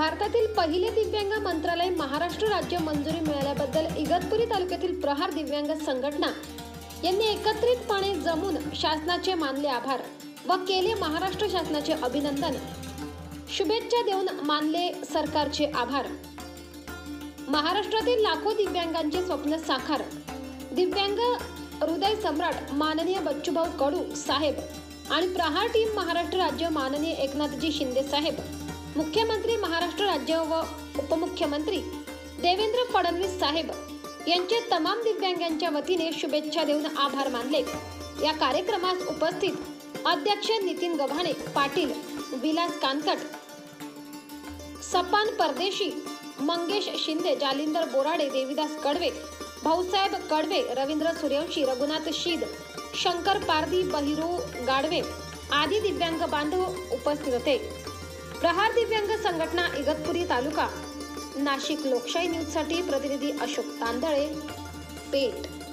भारतातील पहिले दिव्यांग मंत्रालय महाराष्ट्र राज्य मंजुरी मिळाल्याबद्दल इगतपुरी तालुक्यातील प्रहार दिव्यांग संघटना यांनी एकत्रितपणे जमून शासनाचे मानले आभार व केले महाराष्ट्र शासनाचे अभिनंदन। शुभेच्छा देऊन मानले सरकारचे आभार। महाराष्ट्रातील लाखो दिव्यांगांचे स्वप्न साकार। दिव्यांग हृदय सम्राट माननीय बच्चूभाऊ कडू साहेब आणि प्रहार टीम महाराष्ट्र राज्य माननीय एकनाथजी शिंदे साहेब, मुख्यमंत्री महाराष्ट्र राज्य व उपमुख्यमंत्री देवेंद्र फडणवीस साहेब यांचे तमाम दिव्यांगांच्या वतीने शुभेच्छा देऊन आभार मानले। या कार्यक्रमास उपस्थित अध्यक्ष नितीन गव्हाणे पाटील, विलास कानकट, सपान परदेशी, मंगेश शिंदे, जालिंदर बोराडे, देवीदास कडवे, भाऊसाहेब कडवे, रवींद्र सूर्यवंशी, रघुनाथ शीद, शंकर पारधी, बहिरो गाडवे आदी दिव्यांग बांधव उपस्थित होते। प्रहार दिव्यांग संघटना इगतपुरी तालुका नाशिक। लोकशाही न्यूज साठी प्रतिनिधी अशोक तांदळे, पेठ।